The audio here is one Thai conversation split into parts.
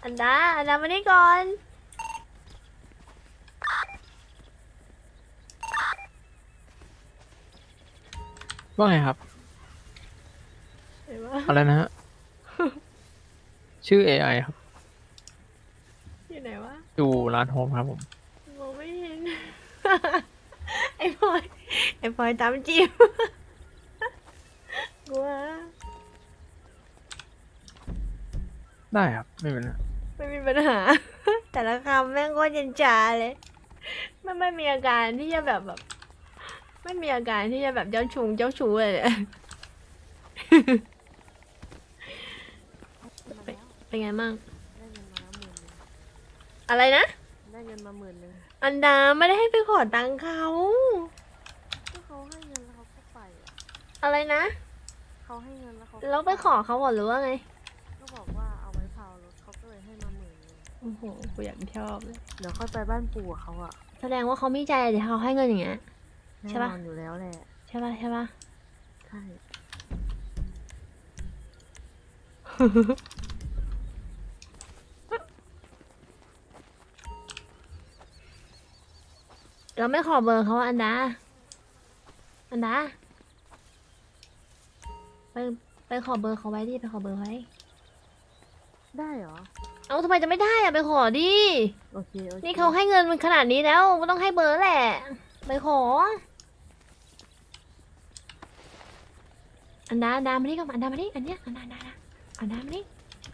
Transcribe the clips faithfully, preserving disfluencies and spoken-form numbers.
อันดาอันดามานี่ก่อนว่าไงครับเห็นปะอะไรนะฮะ ชื่อ เอ ไอ ครับอยู่ไหนวะอยู่ร้านโฮมครับผมมองไม่เห็น ไอ้พลอยไอ้พลอยตามจีบ กลัวได้ครับ ไม่เป็นไรไม่มีปัญหา แต่ละคำแม่งโคตรเย็นชาเลยไม่ไม่มีอาการที่จะแบบแบบ ไม่มีอาการที่จะแบบเจ้าชู้เจ้าชู้เลยเนี่ยมาแล้วเป็นไงมั่งได้เงินมาแล้วหมื่นหนึ่งอะไรนะได้เงินมาหมื่นหนึ่งอันดาไม่ได้ให้ไปขอตังค์เขาก็เขาให้เงินแล้วเขาก็ไปอ่ะอะไรนะเขาให้เงินแล้วเขาก็แล้วไปขอเขาหมดหรือว่าไงก็บอกว่าเอาไว้เผารถเขาก็เลยให้มาหมื่นหนึ่งโอ้โหกูอยากชอบเลยเดี๋ยวค่อยไปบ้านปู่กับเขาอ่ะแสดงว่าเขามีใจเดี๋ยวเขาให้เงินอย่างเงี้ยแน่ใช่นปะอนอยู่แล้วแหละใช่ป่ะใช่ป่ะใช่เราไม่ขอเบอร์เขาอะอันดา อันดา ไปไปขอเบอร์เขาไว้ดิไปขอเบอร์ไว้ได้เหรอเอาทำไมจะไม่ได้อะไปขอดิโอเคโอเคนี่เขาให้เงินมันขนาดนี้แล้วก็ต้องให้เบอร์แหละ ไปขอ อันดาอันดามานี่ก่อนอันดามานี่อันเนี้ยอันดาอันดาอันดามานี่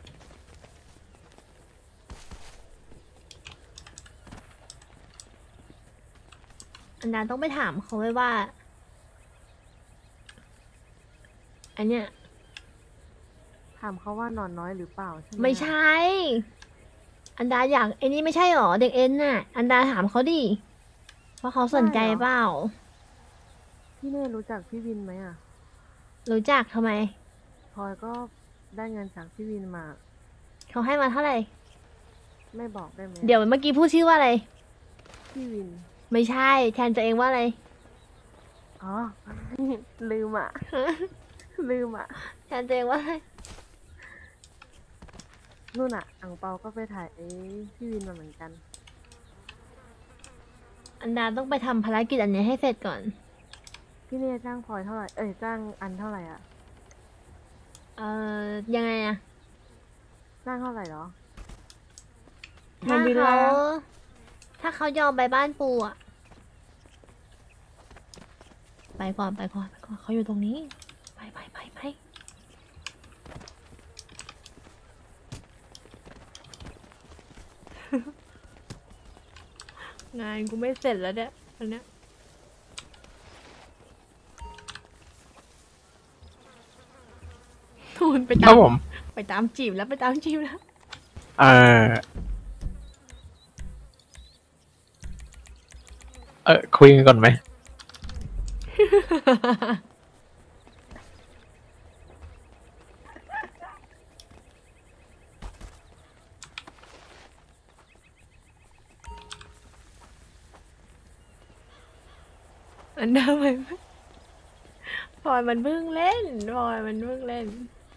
อันดาต้องไปถามเขาไว้ว่า อันเนี้ยถามเขาว่าหนอนน้อยหรือเปล่าใช่ไหมไม่ใช่ อันดาอยากไอ้นี่ไม่ใช่หรอเด็กเอ็นน่ะ อันดาถามเขาดิว่าเขาสนใจเปล่าพี่เน่รู้จักพี่วินไหมอ่ะรู้จักทำไมพลอยก็ได้เงินจากพี่วินมาเขาให้มาเท่าไหร่ไม่บอกได้ไหมเดี๋ยวเมื่อกี้พูดชื่อว่าอะไรพี่วินไม่ใช่แทนตัวเองว่าอะไรอ๋อ ลืมอ่ะ ลืมอ่ะแทนตัวเองว่าอะไรนู่นอ่ะอังเปาก็ไปถ่ายไอ้พี่วินมาเหมือนกันอันดาต้องไปทำภารกิจอันนี้ให้เสร็จก่อนพี่เนี่ยจ้างพลอยเท่าไหร่ เอ้ยจ้างอันเท่าไหร่อ่ะเอ่อ ยังไงอะจ้างเท่าไหร่เหรอถ้าเขาถ้าเขายอมไปบ้านปูอะไปก่อนไปก่อนไปก่อนเขาอยู่ตรงนี้ ไปไปไปไปงานกูไม่เสร็จแล้วเนี่ยอันเนี้ยทูนไปคตารัมบผมไปตามจีบแล้วไปตามจีบแล้วเออเออคุยกันก่อนไหมอันเดอร์มันพลอยมันเพิ่งเล่นพลอยมันเพิ่งเล่น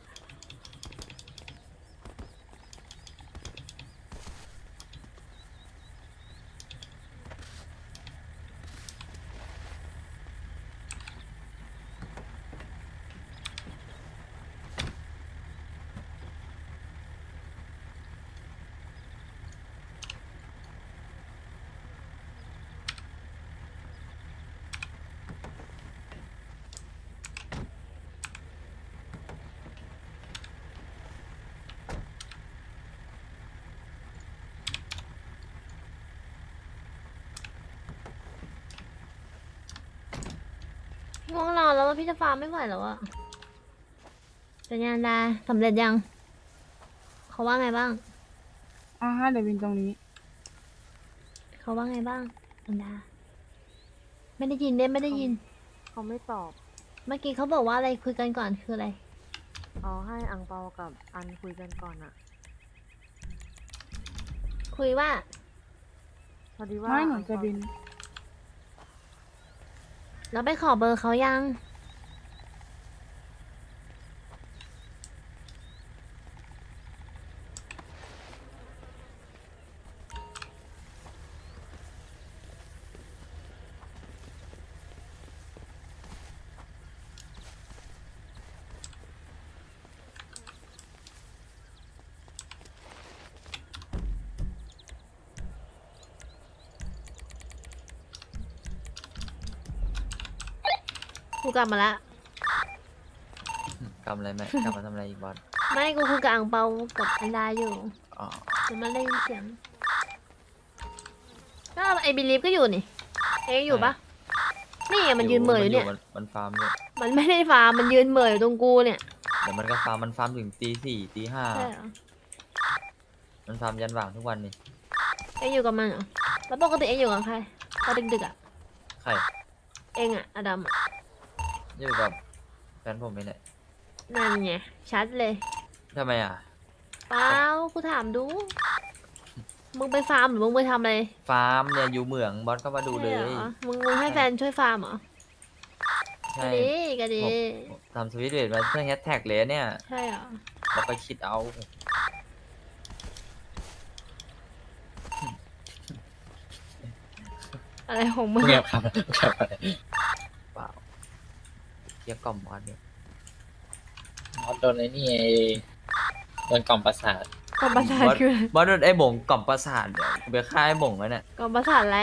ง่วงนอนแล้วว่าพี่จะฟาร์มไม่ไหวแล้วอะเป็นยังไงสำเร็จยัง เขาว่าไงบ้างอ่าฮะเดี๋ยววินตรงนี้เขาว่าไงบ้างอันดา ไม่ได้ยินเด้ไม่ได้ยินเขาไม่ตอบเมื่อกี้เขาบอกว่าอะไรคุยกันก่อนคืออะไรเอาให้อังเปากับอันคุยกันก่อนอะคุยว่าพอดีว่าไม่หนูอังจะเปาบินแล้วไปขอเบอร์เขายังกลับมาละกำอะไรไหมกำมาทำอะไรอีกบอสไม่กูคุยกับอังเปากับอันดาอยู่อ๋อมันมาได้ยินเสียงก็ไอบิลีฟก็อยู่นี่เองอยู่ปะนี่ไงมันยืนเหม่ออยู่เนี่ยมันมันฟาร์มเนี่ยมันไม่ได้ฟาร์มมันยืนเหม่ออยู่ตรงกูเนี่ยเดี๋ยวมันก็ฟาร์มมันฟาร์มถึงตีสี่ตีห้าใช่เหรอมันฟาร์มยันว่างทุกวันนี่เองอยู่กับมันเหรอแล้วปกติเองอยู่กับใครตอนดึกๆอ่ะใครเองอ่ะอดัมอ่ะอยู่กับแฟนผมไปเนี่ยนั่นไงชัดเลยทำไมอ่ะเปล่ากูถามดู มึงไปฟาร์มหรือมึงไปทำอะไรฟาร์มเนี่ยอยู่เหมืองบอสก็มาดูเลใช่ยหรอมึงมึงให้แฟนช่วยฟาร์มเหรอใช่ก็ดีก็ดีผมทำสวิตช์เวทมาเพื่อแฮชแท็กเลยเนี่ยใช่เหรอแล้วก็คิดเอาอะไรของมึงเงียบครับเงียบไปเปล่าเกียร์กล่อมบอสเนี่ยบอสโดนไอ้นี่ไอ้โดนกล่อมประสาทกล่อมประสาทบอสคืออะไรบอสโดนไอ้หม่งกล่อมประสาทเดี๋ยวกูไปฆ่าไอ้หม่งแล้วเนี่ยกล่อมประสาทอะไร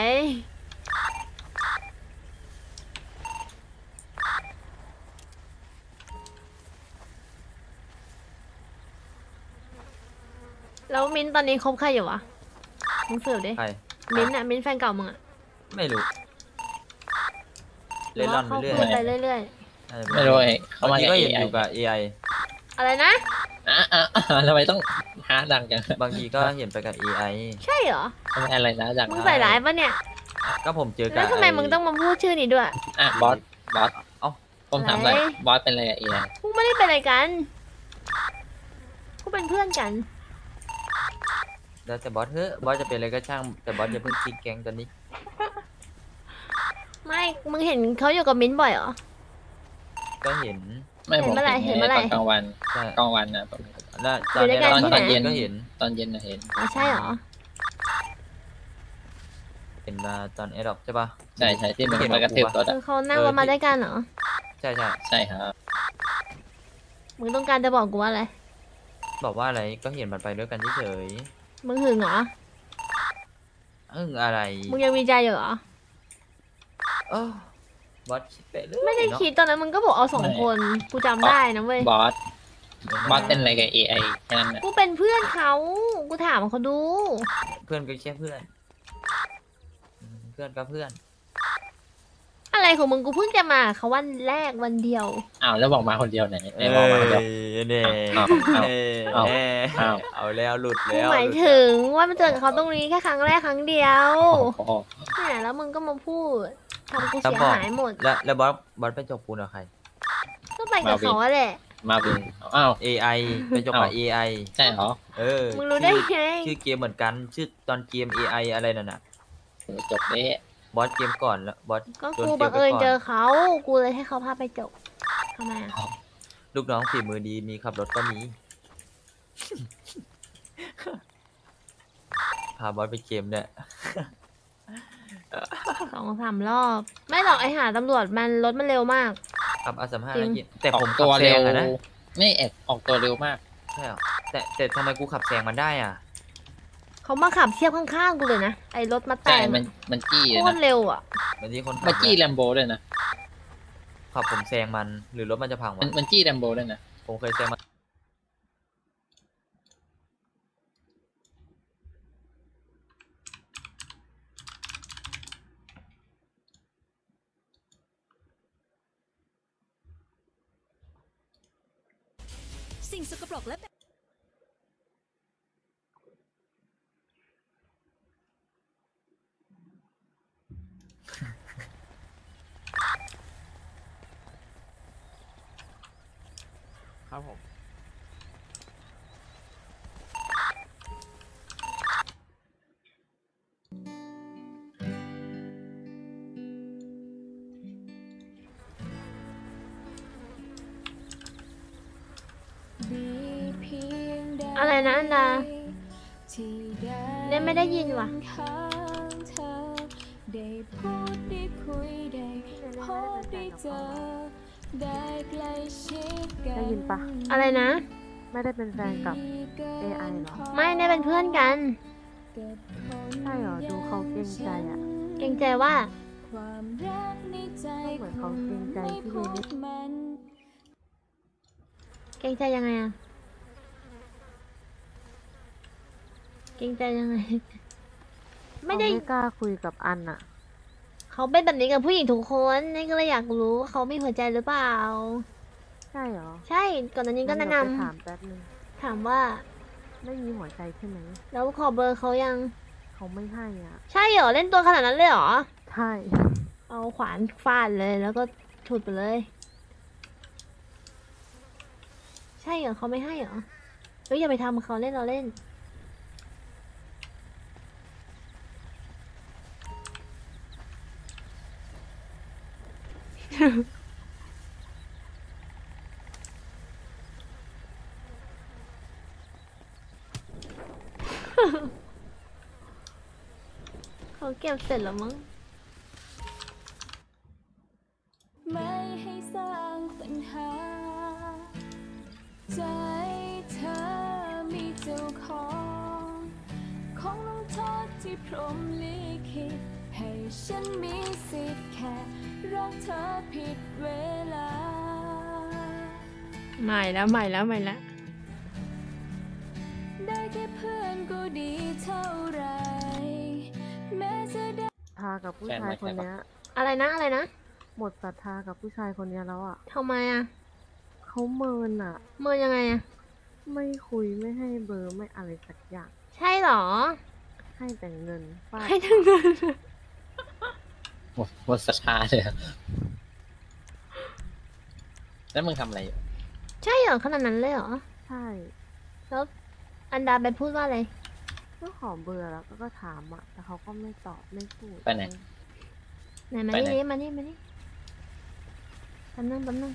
แล้วมิ้นท์ตอนนี้คบใครอยู่วะมึงเสิร์ฟดิใครมิ้นท์อะมิ้นท์แฟนเก่ามึงอะไม่รู้เล่นร่อนไปเรื่อยหว่าเขาคุยไปเรื่อยน่าจะไม่รู้ไอ้เขาบางมาทีจากก็เอเห็นไออยู่กับ เอ ไอๆอะไรนะอ่ะอ่ะอ่ะทำไมต้องหาดังจังบางทีก็เห็นไปกับ เอ ไอใช่เหรอทำไมอะไรนะดังมึงใส่ร้ายปะเนี่ยก็ผมเจอกับแล้วทำไมมึงต้องมาพูดชื่อนี้ด้วยอ่ะบอสบอสเอ้าผมถามหน่อยบอสเป็นอะไรกับเอไอกูไม่ได้เป็นอะไรกันกูเป็นเพื่อนกันแล้วแต่บอสเฮ้ยบอสจะเป็นอะไรก็ช่างแต่บอสอย่าเพิ่งทิ้งแก๊งตอนนี้ไม่ มึงเห็นเขาอยู่กับมิ้นท์บ่อยเหรอก็เห็นไม่ผมเห็นเมื่อไหร่เห็นเมื่อไหร่ตอนกลางวันใช่กลางวันนะผมแล้วตอนนี้อยู่ด้วยกันตอนที่ไหนเย็นก็เห็นตอนเย็นนะเห็นอ๋อใช่เหรอเห็นมาตอนแอดดอปใช่ปะใช่ใช่ที่มันมากระทืบรถคือ่ะอเขานั่งรถมาด้วยกันเหรอใช่ใช่ใช่ครับมึงต้องการจะบอกกูว่าอะไรบอกว่าอะไรก็เห็นมันไปด้วยกันเฉยมึงหึงเหรอๆอึ้งอะไรมึงยังมีใจอยู่เหรอเออบอสคิดไปเรื่อยไม่ได้เนอะคิดตอนนั้นมึงก็บอกเอาสองคน กูจำได้นะเว้ยบอสบอสเป็นอะไรกับเอไอแค่นั้นนะกูเป็นเพื่อนเขา กูถามเขาดูเพื่อนก็แค่เพื่อนอืมเพื่อนก็เพื่อนอะไรของมึงกูเพิ่งจะมาเขาวันแรกวันเดียวอ้าวแล้วบอกมาคนเดียวไหนไหนบอกมาคนเดียวเนี่ยอ้าวอ้าวเอ้ยอ้าวเอ้ยอ้าวเอาแล้วหลุดกูแล้วหมายลุดถึงว่ามาเจอกับเขาตรงนี้แค่ครั้งแรกครั้งเดียวโอ้โหเนี่ยแล้วมึงก็มาพูดทำกูแล้วเสียบอกหายหมดแล้วแล้วบอสบอสไปจบปูนกับใครก็ไปกับเขาอะแหละมาวินอ้าวเอ ไอ ไปจบกับอ้าวเอ ไอใช่เหรอเออมึงรู้ได้ชื่อไงชื่อเกมเหมือนกัน ชื่อตอนเกม เอ ไอ อะไรนั่นน่ะจบเด้บอสเกมก่อนแล้วบอสก็โดนกูเกบัมงไปเอิญก่อนเจอเขา กูเลยให้เขาพาไปจบทำไมอะลูกน้องฝีมือดีมีขับรถก็มี พาบอสไปเกมเนี่ยสองสามรอบ ไม่หรอกไอหาตำรวจมันรถมันเร็วมากขับอาสามห้าจริงแต่ออผกมขัตับวแซเร็วงอะนะไม่แอบออกตัวเร็วมากใช่เหรอแต่แต่ทำไมกูขับแซงมันได้อ่ะเขามาขับเทียบข้างๆกูเลยนะ ไอรถมาแต่ใช่งมันมันจี้เลยโคตนะรเร็วอ่ะบางทีคนขัมันจี้เนี่ยแลมโบด้วยนะขับผมแซงมันหรือรถมันจะพังมัวะนมันจี้แลมโบด้วยนะผมเคยแซงมันสิ่งสกปรกและครับผมอะไรนะอันดาเนี่ยไม่ได้ยินว่ะได้พูดได้คุยได้พบได้เจอได้ใกล้ชิดกัได้ยินปะอะไรนะไม่ได้เป็นแฟนกับ เอ ไอ เหรอไม่ได้เป็นเพื่อนกันใช่เหรอ ดูเขาเกรงใจอ่ะเกรงใจว่าความรักในใจเหมือนเขาเกรงใจไม่พี่พเนบเน่มันเกรงใจยังไงอะเกรงใจยังไง ไม่เขาได้ไม่กล้าคุยกับอันอะเขาเป็นแบบนี้กับผู้หญิงทุกคนนี่ก็เลยอยากรู้ว่าเขามีหัวใจหรือเปล่าใช่เหรอใช่ก่อนหน้านี้ก็งั้แนะเดี๋ยนวไปถามแป๊บนึงำถามว่าไม่มีหัวใจใช่ไหมแล้วขอเบอร์เขายังเขาไม่ให้อ่ะใช่เหรอเล่นตัวขนาดนั้นเลยเหรอใช่เอาขวานฟาดเลยแล้วก็ฉุดไปเลย ใช่เหรอเขาไม่ให้เหรอเฮ้ยอย่าไปทำเขาเล่นเราเล่น เขาเก็บเสร็จแล้วมั้งไม่ให้สร้างปัญหา ใจเธอมีเจ้าของ ของลงโทษที่พรหมลิขิตให้ฉันมีสิทธิ์แค่รักเธอผิดเวลาใหม่แล้วใหม่แล้วใหม่แล้วได้แค่เพื่อนก็ดีเท่าไหรแม้จะได้ทากับผู้ชายคนเนี้ยอะไรนะอะไรนะหมดศรัทธากับผู้ชายคนเนี้ยแล้วอ่ะทำไมอ่ะเขาเมินอ่ะเมินยังไงอ่ะไม่คุยไม่ให้เบอร์ไม่อะไรสักอย่างใช่เหรอให้แต่เงินฟาดให้ทั้งเงินหมดหมดศรัทธาเลยอะแล้วมึงทำอะไรอยู่ใช่เหรอขนาดนั้นเลยเหรอใช่แล้วอันดาไปพูดว่าอะไรก็ขอเบอร์แล้วก็ก็ถามอ่ะ แต่เขาก็ไม่ตอบไม่พูดไปไหนไหนมาไปไหนนี่มานี่มานี่แป๊บนึงแป๊บนึง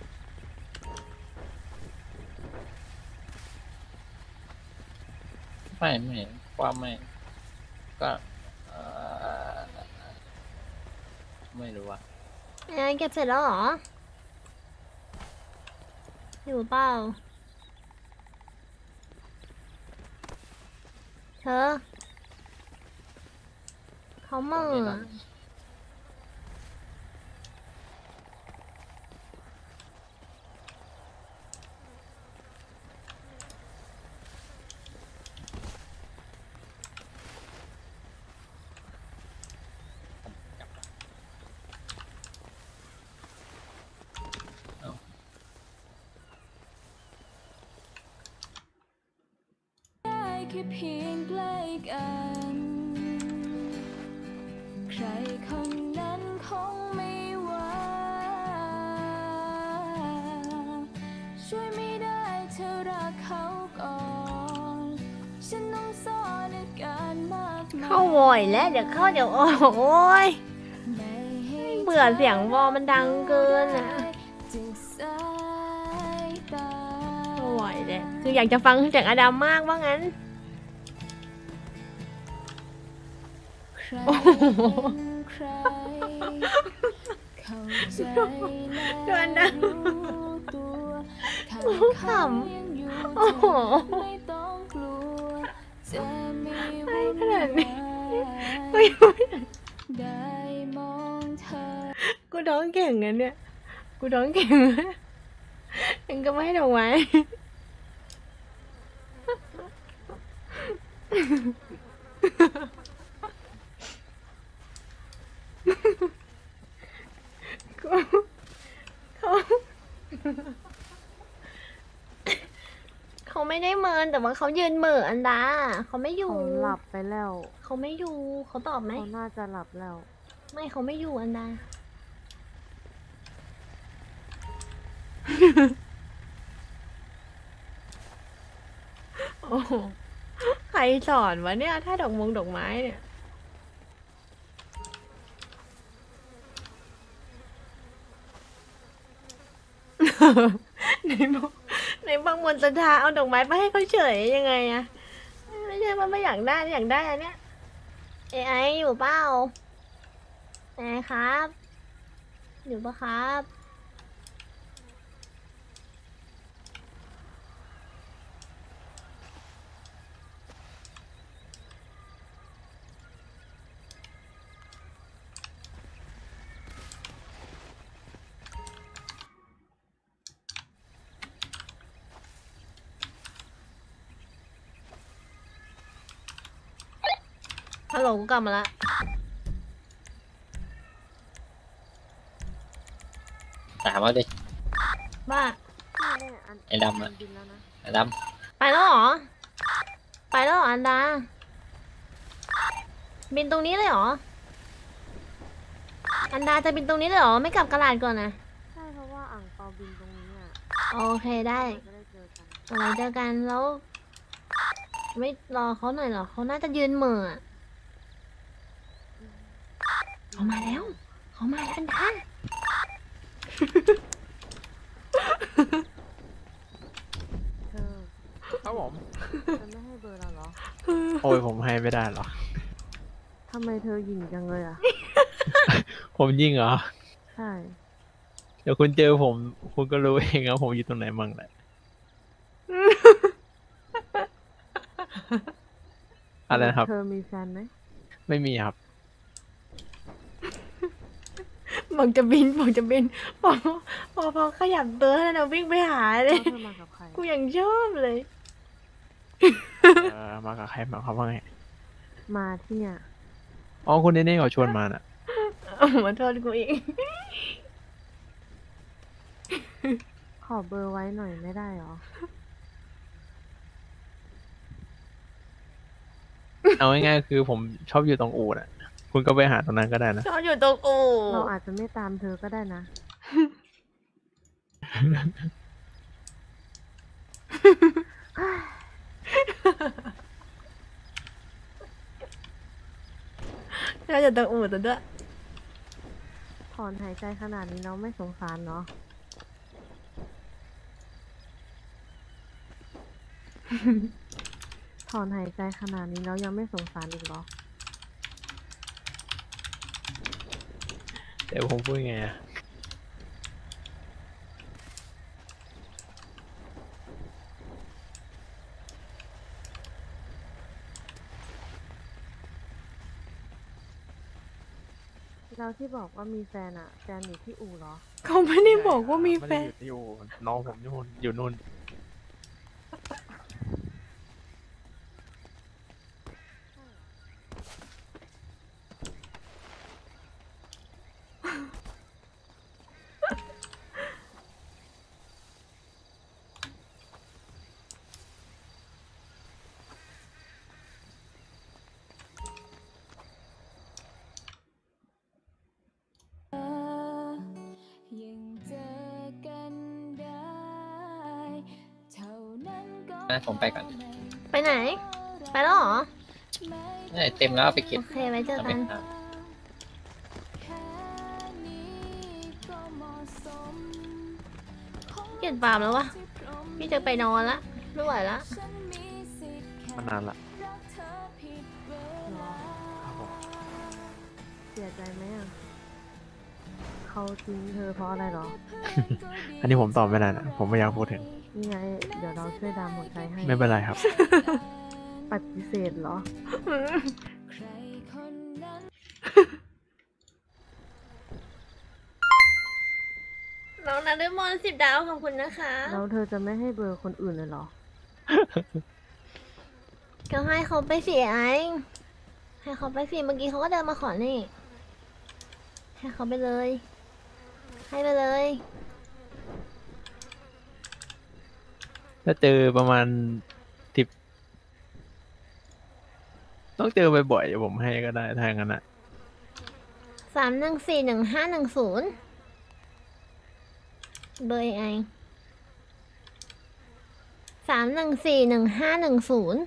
ไม่ไม่ว่าไม่ ก็เอ่อไม่รู้ว่าเอ้ยเก็บเสร็จแล้วเหรอ อยู่เปล่า เธอ เขาเหมื่อได้แค่เพียงใกล้กัน ใครคนนั้นคงไม่ว่า ช่วยไม่ได้เธอรักเขาก่อน ฉันต้องซ่อนอาการมากมายเข้าโวยแล้วเดี๋ยวเข้าเดี๋ยวออกโอ้ยไม่ให้เบื่อเสียงวอลมันดังเกินอ่ะจากสายตาไม่ไหวเลยคืออยากจะฟังเสียงอดัมมากว่างั้นใครโอ้โหเป็นใคร เข้าใจดูอันแล้นั้วน รู้ตัวถ้าโอ้โหขำเขายังอยู่โอ้โหเธอไม่ต้องกลัว จะมีไม่วุ่นขนาดนี้วายเฮ้ยได้มองเธอกูร้องเก่งงั้นเนี่ย กูร้องเก่งยังก็ไม่ให้ดอกไม้ กูเขาเขาไม่ได้เมินแต่ว่าเขายืนเหม่ออันดา เขาไม่อยู่เขาหลับไปแล้วเขาไม่อยู่ เขาตอบไหมเขาน่าจะหลับแล้วไม่เขาไม่อยู่อันดา โอ้โหใครสอนวะเนี่ย ถ้าดอกมงดอกไม้เนี่ย ในบอกในบางมนต์ศรัทธาเอาดอกไม้ไปให้เขาเฉยยังไงอะไม่ใช่ว่าไม่อยากได้อยากได้อันเนี้ยเอไออยู่เปล่าเอไอครับ อยู่ปะครับฮัลโหลกูกลับมาละถามว่าดิบ้าเนี่ยอันไอ้ดำอะบินแล้วนะไอ้ดไปแล้วเหรอ ไปแล้วเหรออันดา บินตรงนี้เลยเหรอ อันดาจะบินตรงนี้เลยเหรอ ไม่กลับกระดาษก่อนนะใช่เพราะว่าอ่างเปาบินตรงนี้อ่ะโอเคได้เราจะได้เจอกันเอาไว้เจอกันแล้ว ไม่รอเขาหน่อยเหรอ เขาน่าจะยืนเหม่ออะเขามาแล้ว เขามาแล้วอันดาเธอำครับผมจะไม่ให้เบอร์เราเหรอโอ้ยผมให้ไม่ได้หรอกทำไมเธอหยิ่งจังเลยอ่ะผมยิ่งเหรอใช่เดี๋ยวคุณเจอผม คุณก็รู้เองครับผมอยู่ตรงไหนมั่งแหละ อะไรนะครับเธอมีแฟนไหมไม่มีครับบอกจะบินบอกจะบินพอพอพอขยับตัวแล้วนะวิ่งไปหาเลแล้ยวเธอมากับใครกูยังชอบเลยเออมากับใครมาเขาว่าไงมาที่เนี่ยอ๋อคุณเนเน่เขาชวนมาน่ะเอามาโทษกูอีกขอเบอร์ไว้หน่อยไม่ได้เหรอเอาง่ายๆคือผมชอบอยู่ตรงอู่น่ะ คุณก็ไปหาตรงนั้นก็ได้นะชอบอยู่ตรงอู่เราอาจจะไม่ตามเธอก็ได้นะชอบอยู่ตรงอู่แต่ด้วยถอนหายใจขนาดนี้เราไม่สงสารเนาะ ถอนหายใจขนาดนี้เรายังไม่สงสารอีกเหรอเดี๋ยวผมพูดไงอะเราที่บอกว่ามีแฟนอะแฟนอยู่ที่อู่เหรอเขาไม่ได้บอกว่ามีแฟไได้นอยู่ที่อู่น้องผมอยู่นู่นอยู่นู่นยังเจอกันได้เท่านั้นก็ำนะผมไปก่อนไปไหน ไปแล้วเหรอนี่เต็มแล้วเอาไปเก็บโอเคไว้เจอเอาไปกันทแค่นี้ก็เหมาะสมเกลียดปาล์มแล้ววะ พี่จะไปนอนละ ไม่ไหวละฉันมีสิทธิ์แค่มานานละรักเธอผิดเวลาครับผมเสียใจไหมอะเขาทิ้งเธอเพราะอะไรเหรออันนี้ผมตอบไม่ได้นะผมไม่อยากพูดถึงนี่ไง เดี๋ยวเราช่วยดามหัวใจให้ไม่เป็นไรครับปฏิเสธเหรอใครคนนั้นน้องนันมอนสิบดาวขอบคุณนะคะแล้วเธอจะไม่ให้เบอร์คนอื่นเลยเหรอก็ให้เขาไปสิไอ้ให้เขาไปสิเมื่อกี้เขาก็เดินมาขอนี่ ให้เขาไปเลย ให้ไปเลยถ้าเจอประมาณสิบต้องเจอบ่อยๆเดี๋ยวผมให้ก็ได้ถ้าอย่างนั้นอะสามหนึ่งสี่หนึ่งห้าหนึ่งศูนย์เบอร์ไอสามหนึ่งสี่หนึ่งห้าหนึ่งศูนย์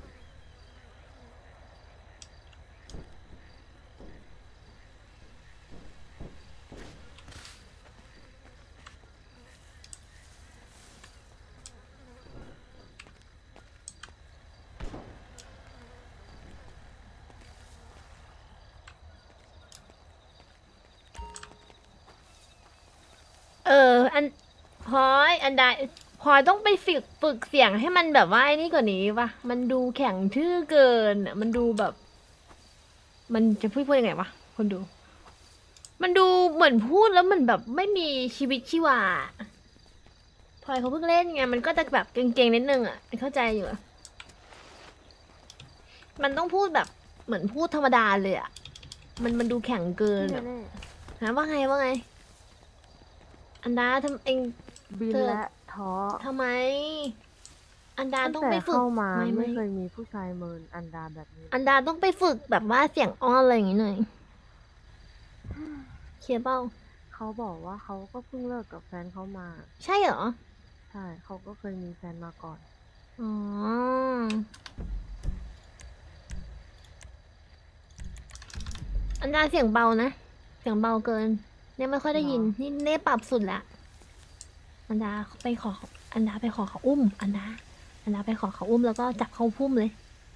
เออ อันพลอยอันใดพลอยต้องไปฝึกฝึกเสียงให้มันแบบว่าไอ้นี่กว่านี้ปะมันดูแข็งทื่อเกินอะมันดูแบบ มันจะพูดพูดยังไงวะคนดู มันดูเหมือนพูดแล้วมันแบบไม่มีชีวิตชีวาพลอยเขาเพิ่งเล่นไงมันก็จะแบบเก่งๆนิดนึงอ่ะเข้าใจอยู่อะมันต้องพูดแบบเหมือนพูดธรรมดาเลยอะมันมันดูแข็งเกินพี่อะเน่ฮะว่าไงว่าไง อันดาทำเองบินเธอและท้อทำไม อันดาตั้ต้อง งแต่ไปฝึกเข้ามาไม่ไม่ไม่เคยมีผู้ชายเมินอันดาแบบนี้อันดาต้องไปฝึกแบบว่าเสียงอ้อนอะไรอย่างงี้หน่อยเคลียร์เปล่าเขาบอกว่าเขาก็เพิ่งเลิกกับแฟนเขามาใช่เหรอใช่เขาก็เคยมีแฟนมาก่อนอ๋อ อันดาเสียงเบานะ เสียงเบาเกิน เนี่ยไม่ค่อยได้ยินหรอนี่เน่ปรับสุดละอันดาไปขอ อันดาไปขอเขาอุ้ม อันดา อันดาไปขอเขาอุ้มแล้วก็จับเขาพุ่มเลย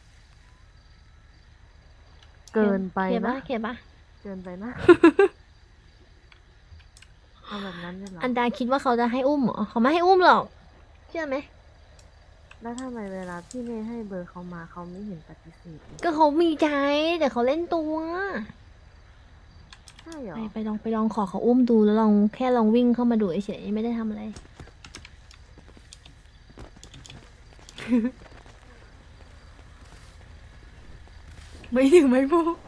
เกินไปเคลียร์นะปะเคลียร์ปะเกินไปนะ เอาแบบนั้นเลยเหรออันดาคิดว่าเขาจะให้อุ้มเหรอ เขาไม่ให้อุ้มหรอก เชื่อไหมแล้วทำไมเวลาพี่เน่ให้เบอร์เขามาเขาไม่เห็นปฏิเสธเลยก็เขามีใจ แต่เขาเล่นตัวใช่เหรอไปไปลองไปลองขอเขาอุ้มดูแล้วลองแค่ลองวิ่งเข้ามาดูเฉยๆไม่ได้ทำอะไร ไม่ถึงไม่พูด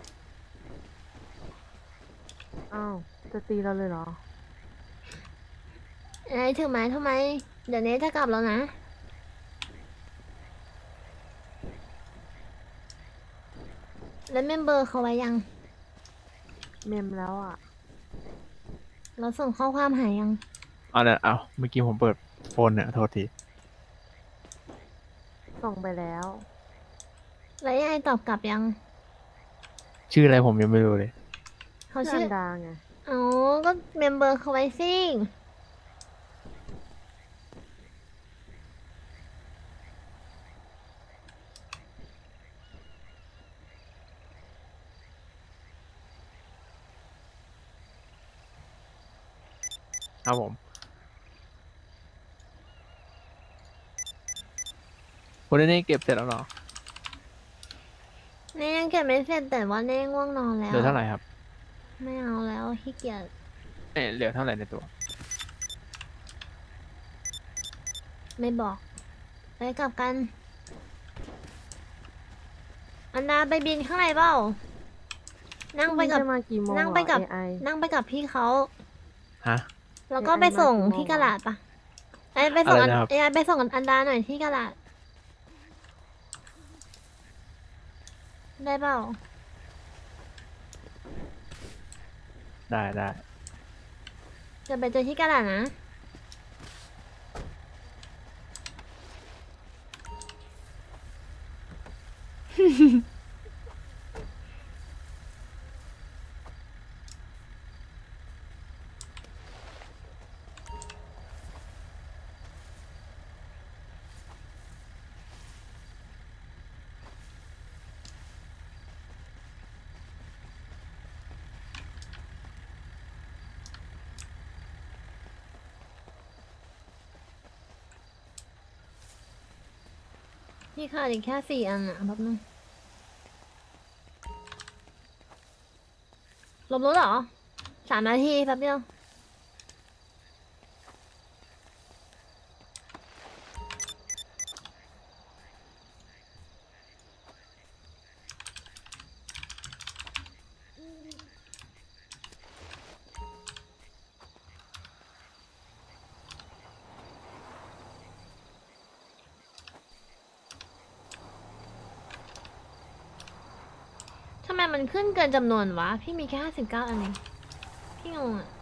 อ้าวจะตีเราเลยเหรอไอ้ถือไม้ทำไม เดี๋ยวนี้จะกลับแล้วนะ แล้วเมมเบอร์เขาไว้ยังเมมแล้วอ่ะเราส่งข้อความหายังเอาเนี่ยเอาเมื่อกี้ผมเปิดโฟนเนี่ยโทษทีส่งไปแล้วแล้วยายตอบกลับยังชื่ออะไรผมยังไม่รู้เลยเขาชื่อชื่อัอนดาไงอ๋อ ก็เมมเบอร์เขาไว้สิครับผมคุณได้เก็บเสร็จแล้วเหรอเน่ยังเก็บไม่เสร็จแต่ว่าเน่ง่วงนอนแล้วเหลือเท่าไหร่ครับไม่เอาแล้วขี้เกียจเอ้ยเหลือเท่าไหร่ในตัวไม่บอก ไปกลับกัน อันดาไปบินข้างในเปล่า นั่งไปกับจะมากี่โมงนั่งไปกับเอไอนั่งไปกับพี่เขาฮะแล้วก็เอ้ยไปส่งมากี่โมงที่กะลาดปะไอ้ไปส่งอะไรอันนะครับไอ้ไปส่งอันดาหน่อยที่กะลาดได้เปล่าได้ได้จะไปเจอที่กะลาดนะ พี่ขาดอีกแค่สี่อันอะแป๊บนึงลบรถเหรอ สามนาทีแป๊บเดียว ทำไมมันขึ้นเกินจำนวนวะ พี่มีแค่ห้าสิบเก้าอันเองพี่งงอะ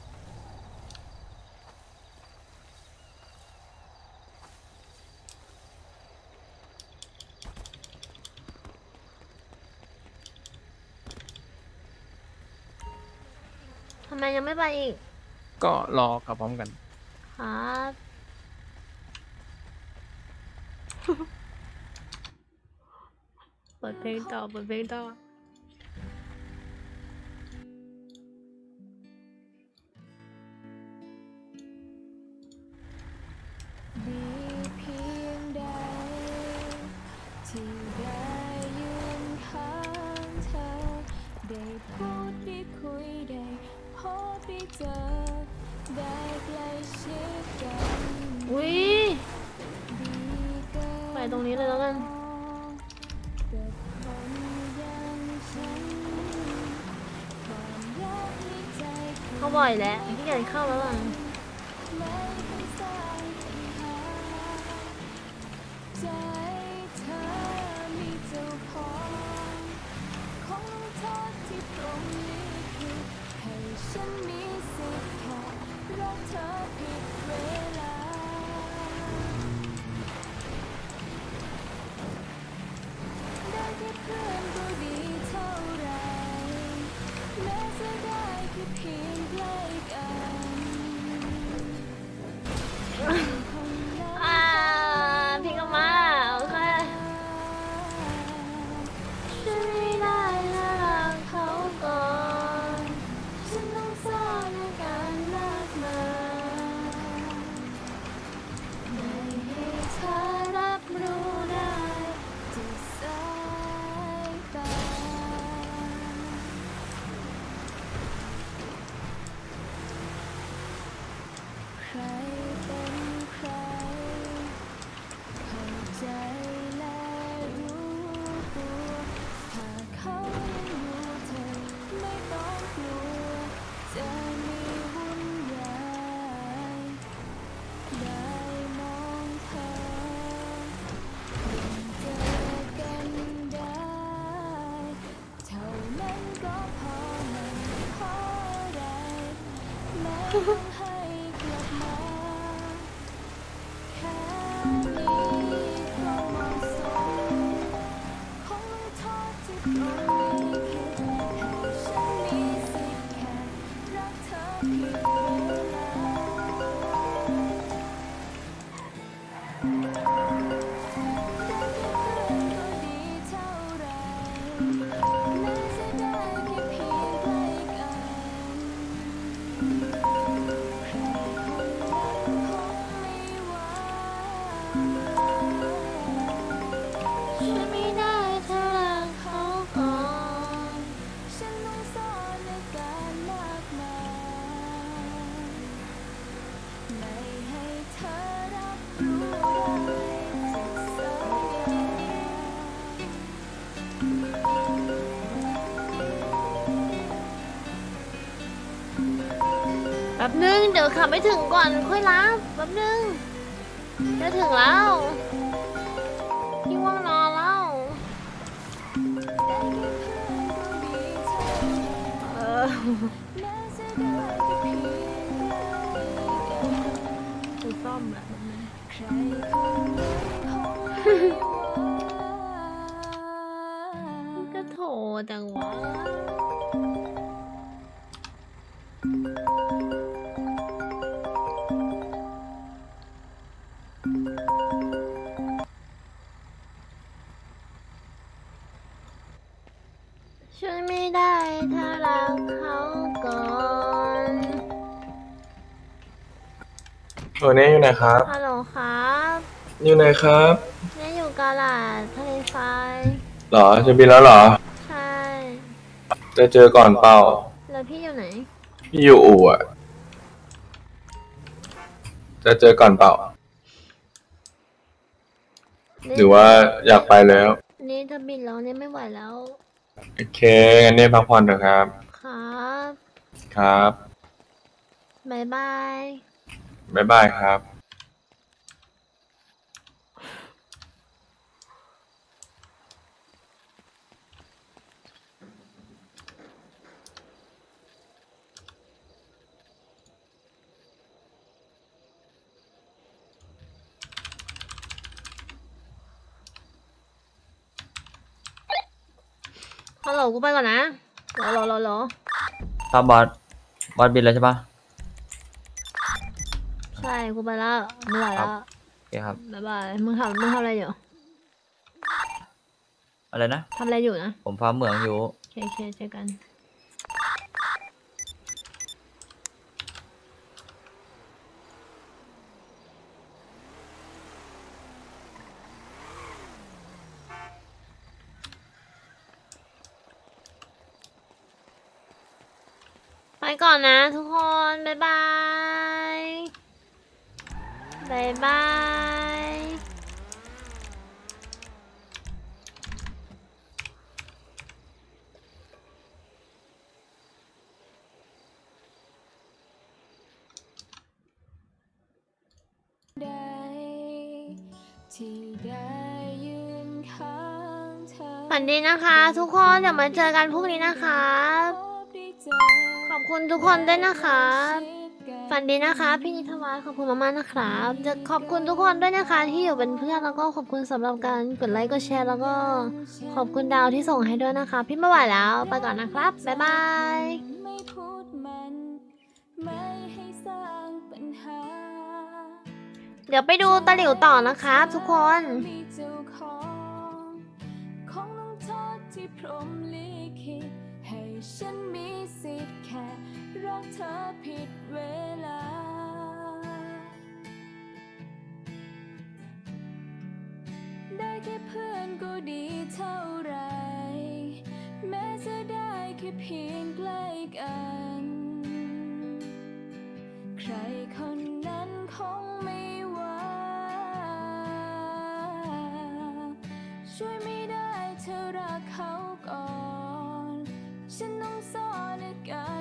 ทำไมยังไม่ไปอีกก็รอกลับพร้อมกันครับ เปิดเพลงต่อเปิดเพลงต่อดีเพียงใดที่ได้ยืนข้างเธอ ได้พูดได้คุยได้พบได้เจอ ได้ใกล้ชิดกันอุ้ยดีเกินไปตรงนี้เลยแล้วกันกับคนอย่างบ่อยแล้วที่อยากเข้าแล้วอ่ะใจเธอมีเจ้าของคงโทษที่พรหมลิขิตให้ฉันมีสิทธิ์แค่รักเธอผิดเวลาได้แค่เพื่อนก็ดีเท่าไรแม้จะได้แค่เพียงใกล้กันอ่าพี่ก็มาโอเคฉันไม่ได้รักเขาก่อนฉันต้องซ่อนในการรักมาไม่ให้เธอรับรู้ได้ที่สายตาใครเป็นใครเข้าใจและรู้ตัวหากเขายังอยู่เธอไม่ต้องกลัวจะมีวุ่นวายได้มองเธอยังเจอกันได้เท่านั้นก็พอไม่ขออะไรแม้ต้องให้กลับมาแค่นี้ก็เหมาะสมคงโทษที่พรหมลิขิตให้ฉันมีสิทธิ์แค่รักเธอผิดเวลาได้แค่เพื่อนก็ดีเท่าไรแม้จะได้แค่เพียงใกล้กันใครคนนั้นคงไม่ว่าฉันไม่ได้ถ้ารักเขาก่อนฉันต้องซ่อนในการมากมายไม่ให้เธอรับรู้ได้จากสายตาแป๊บนึงเดี๋ยวขับไม่ถึงก่อนค่อยรับแป๊บนึงจะถึงแล้วพี่ว่างนอนแล้ว เออกูซ่อมแหละมันก็โถจังวะช่วยไม่ได้ถ้ารักเขาก่อนตัวนี้อยู่ไหนครับฮัลโหลครับอยู่ไหนครับเนี่ยอยู่กาลาดทะเลทรายหรอ จะบินแล้วเหรอใช่จะเจอก่อนเปล่าแล้วพี่อยู่ไหนพี่อยู่อู่อ่ะ จะเจอก่อนเปล่า หรือว่าอยากไปแล้วนี่จะบินแล้วเนี่ยไม่ไหวแล้วโอเคงั้นเนี่ยพักผ่อนเถอะครับครับครับบ๊ายบายบ๊ายบายครับฮัลโหลกูไปก่อนนะรอรอรอรอครับบอสบอสบินแล้วใช่ปะใช่กูไปแล้วไม่ไหวแล้วโอเคครับบ๊ายบายมึงทำมึงทำอะไรอยู่อะไรนะทำอะไรอยู่นะผมฟาร์มเหมืองอยู่เคเคเจอกัน ไปก่อนนะทุกคน บ๊ายบาย บ๊ายบายฝันดีนะคะ ทุกคนเดี๋ยวมาเจอกันพรุ่งนี้นะครับขอบคุณทุกคนด้วยนะครับฝันดีนะคะพี่นิทวาขอบคุณมากๆนะครับจะขอบคุณทุกคนด้วยนะคะที่อยู่เป็นเพื่อนแล้วก็ขอบคุณสำหรับการกดไลค์กดแชร์แล้วก็ขอบคุณดาวที่ส่งให้ด้วยนะคะพี่ไม่ไหวแล้วไปก่อนนะครับบ๊ายบายไม่พูดมันไม่ให้สร้างปัญหาเดี๋ยวไปดูตะหลิวต่อนะครับทุกคนมีเจ้าของคงต้องโทษที่พรหมลิขิตให้ฉันมีสิทธิ์แค่รักเธอผิดเวลา ได้แค่เพื่อนก็ดีเท่าไร แม้จะได้แค่เพียงใกล้กัน ใครคนนั้นคงไม่ว่า ช่วยไม่ได้เธอรักเขาก่อน ฉันต้องซ่อนอาการ